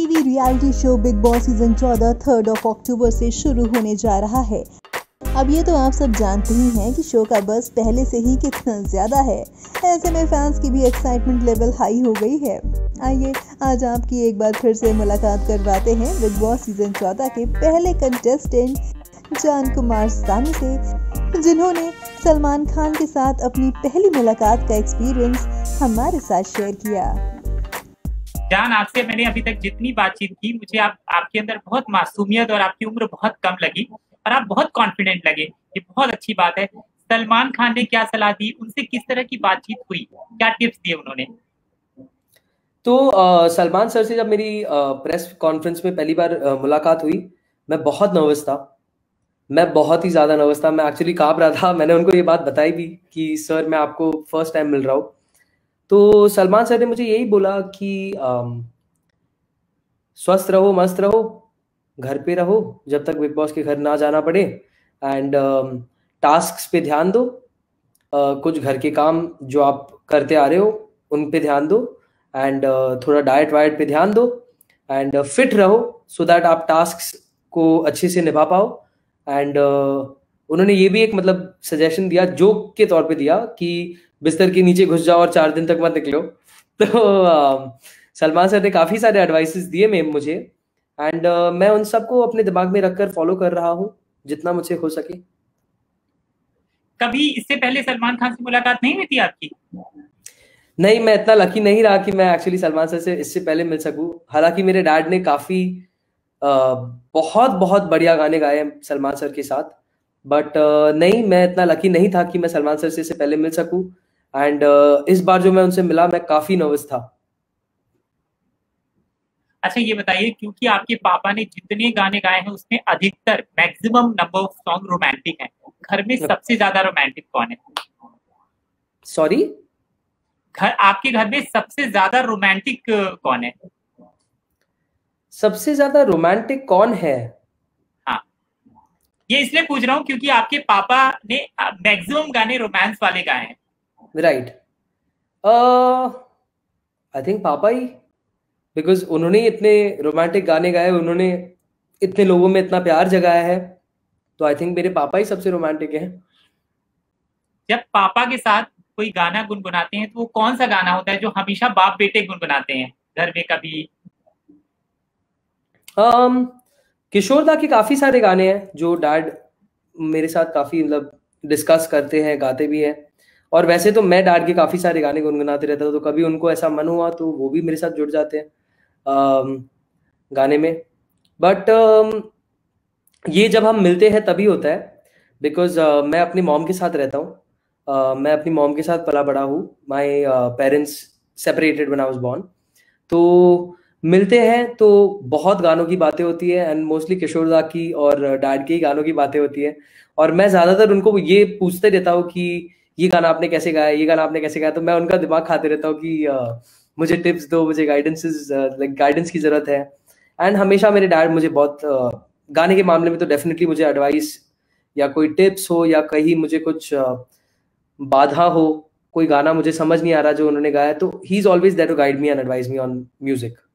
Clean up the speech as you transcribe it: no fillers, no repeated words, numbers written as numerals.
TV reality show Bigg Boss season 14 3 अक्टूबर से शुरू होने जा रहा है। अब ये तो आप सब जानते ही हैं कि शो का बज़ पहले से ही कितना ज़्यादा है। ऐसे में फैंस की भी एक्साइटमेंट लेवल हाई हो गई है। आइए आज आपकी एक बार फिर से मुलाकात करवाते हैं बिग बॉस सीजन 14 के पहले कंटेस्टेंट जान कुमार सानी से, जिन्होंने सलमान खान के साथ अपनी पहली मुलाकात का एक्सपीरियंस हमारे साथ शेयर किया। जान, आपसे मैंने अभी तक जितनी बातचीत की, मुझे आपके अंदर बहुत मासूमियत और आपकी उम्र बहुत कम लगी और आप बहुत कॉन्फिडेंट लगे। ये बहुत अच्छी बात है। सलमान खान ने क्या सलाह दी, उनसे किस तरह की बातचीत हुई, क्या टिप्स दिए उन्होंने? तो सलमान सर से जब मेरी प्रेस कॉन्फ्रेंस में पहली बार मुलाकात हुई, मैं बहुत नर्वस था। मैं बहुत ही ज़्यादा नर्वस था। मैं एक्चुअली काँप रहा था। मैंने उनको ये बात बताई भी कि सर मैं आपको फर्स्ट टाइम मिल रहा हूँ। तो सलमान सर ने मुझे यही बोला कि स्वस्थ रहो, मस्त रहो, घर पे रहो जब तक बिग बॉस के घर ना जाना पड़े, एंड टास्क्स पे दैट दो। कुछ घर के काम जो आप करते आ रहे हो उन पे ध्यान दो, एंड थोड़ा डाइट वाइट पे ध्यान दो, एंड फिट रहो सो दैट आप टास्क्स को अच्छे से निभा पाओ। एंड उन्होंने ये भी एक मतलब सजेशन दिया, जोक के तौर पे दिया, कि बिस्तर के नीचे घुस जाओ और 4 दिन तक मत निकलो। तो सलमान सर ने काफ़ी सारे एडवाइसेस दिए मुझे, एंड मैं उन सबको अपने दिमाग में रखकर फॉलो कर रहा हूँ जितना मुझसे हो सके। कभी इससे पहले सलमान खान से मुलाकात नहीं हुई थी आपकी? नहीं, मैं इतना लकी नहीं रहा कि मैं एक्चुअली सलमान सर से इससे पहले मिल सकूं। हालांकि मेरे डैड ने काफ़ी बहुत बहुत बढ़िया गाने गाए हैं सलमान सर के साथ, बट नहीं, मैं इतना लकी नहीं था कि मैं सलमान सर से इससे पहले मिल सकूं। एंड इस बार जो मैं उनसे मिला, मैं काफ़ी नर्वस था। अच्छा, ये बताइए, क्योंकि आपके पापा ने जितने गाने गाए हैं उसमें अधिकतर maximum number of song romantic हैं। घर में सबसे ज्यादा रोमांटिक कौन है? सॉरी, आपके घर में सबसे ज्यादा रोमांटिक कौन है? सबसे ज्यादा रोमांटिक कौन है? हाँ, ये इसलिए पूछ रहा हूँ क्योंकि आपके पापा ने मैक्सिमम गाने रोमांस वाले गाए हैं। राइट, आई थिंक पापा ही, बिकॉज उन्होंने इतने रोमांटिक गाने गाए, उन्होंने इतने लोगों में इतना प्यार जगाया है, तो आई थिंक मेरे पापा ही सबसे रोमांटिक हैं। जब पापा के साथ कोई गाना गुनगुनाते हैं तो वो कौन सा गाना होता है जो हमेशा बाप बेटे गुनगुनाते हैं घर में? कभी किशोर दा के काफी सारे गाने हैं जो डैड मेरे साथ काफी मतलब डिस्कस करते हैं, गाते भी हैं। और वैसे तो मैं डैड के काफी सारे गाने गुनगुनाते रहता हूँ, तो कभी उनको ऐसा मन हुआ तो वो भी मेरे साथ जुड़ जाते हैं गाने में। बट ये जब हम मिलते हैं तभी होता है, बिकॉज मैं अपनी मॉम के साथ रहता हूँ। मैं अपनी मॉम के साथ पला बड़ा हूँ। My parents separated when I was born. तो मिलते हैं तो बहुत गानों की बातें होती है, एंड मोस्टली किशोर दा की और डैड के ही गानों की बातें होती है। और मैं ज़्यादातर उनको ये पूछते रहता हूँ कि ये गाना आपने कैसे गाया, ये गाना आपने कैसे गाया। तो मैं उनका दिमाग खाते रहता हूँ कि मुझे टिप्स दो, मुझे गाइडेंस की ज़रूरत है। एंड हमेशा मेरे डैड मुझे बहुत गाने के मामले में तो डेफिनेटली मुझे एडवाइस या कोई टिप्स हो या कहीं मुझे कुछ बाधा हो, कोई गाना मुझे समझ नहीं आ रहा जो उन्होंने गाया, तो he is always there to guide me and advice me on music.